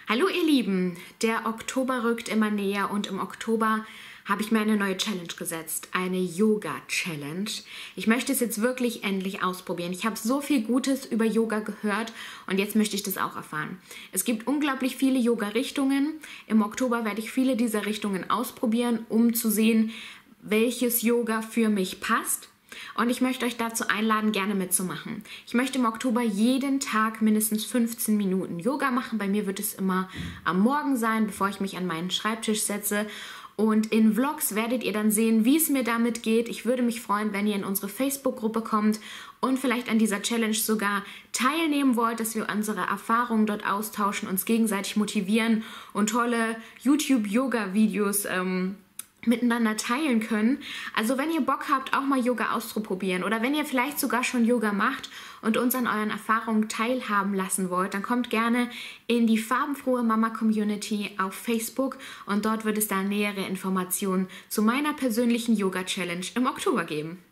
Hallo ihr Lieben, der Oktober rückt immer näher und im Oktober habe ich mir eine neue Challenge gesetzt, eine Yoga-Challenge. Ich möchte es jetzt wirklich endlich ausprobieren. Ich habe so viel Gutes über Yoga gehört und jetzt möchte ich das auch erfahren. Es gibt unglaublich viele Yoga-Richtungen. Im Oktober werde ich viele dieser Richtungen ausprobieren, um zu sehen, welches Yoga für mich passt. Und ich möchte euch dazu einladen, gerne mitzumachen. Ich möchte im Oktober jeden Tag mindestens 15 Minuten Yoga machen. Bei mir wird es immer am Morgen sein, bevor ich mich an meinen Schreibtisch setze. Und in Vlogs werdet ihr dann sehen, wie es mir damit geht. Ich würde mich freuen, wenn ihr in unsere Facebook-Gruppe kommt und vielleicht an dieser Challenge sogar teilnehmen wollt, dass wir unsere Erfahrungen dort austauschen, uns gegenseitig motivieren und tolle YouTube-Yoga-Videos miteinander teilen können. Also wenn ihr Bock habt, auch mal Yoga auszuprobieren oder wenn ihr vielleicht sogar schon Yoga macht und uns an euren Erfahrungen teilhaben lassen wollt, dann kommt gerne in die farbenfrohe Mama Community auf Facebook und dort wird es dann nähere Informationen zu meiner persönlichen Yoga Challenge im Oktober geben.